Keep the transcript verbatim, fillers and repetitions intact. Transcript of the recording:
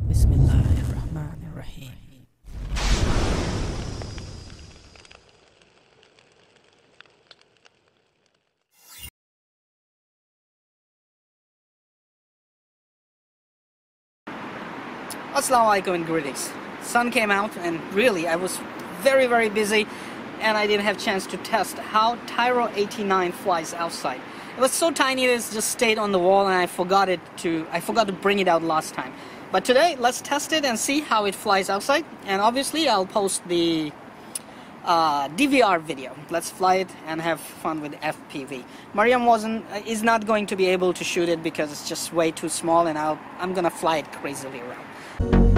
Bismillahirrahmanirrahim. Assalamu alaikum and greetings. Sun came out and really I was very very busy and I didn't have chance to test how Tyro eighty-nine flies outside. It was so tiny that it just stayed on the wall and I forgot it to I forgot to bring it out last time. But today let's test it and see how it flies outside, and obviously I'll post the uh, D V R video. Let's fly it and have fun with F P V. Mariam wasn't is not going to be able to shoot it because it's just way too small, and I'll I'm gonna fly it crazily around.